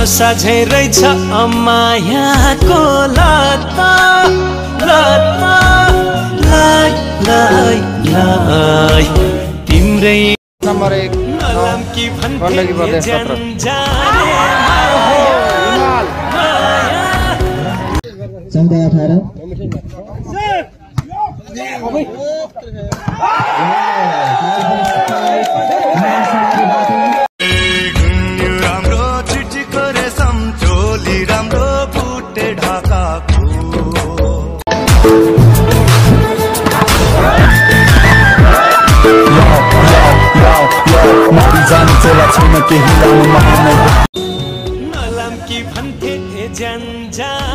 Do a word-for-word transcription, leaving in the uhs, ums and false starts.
साझै रहेछ अमायाको लता लता लाई लाई लाई तिम्रै नम्बर एक नलम्की गण्डकी प्रदेश सत्र चौध अठार राम्रो चिठीको रेशम चोली राम्रो फुटे ढाकाको नलम्की भन्थे जन्जा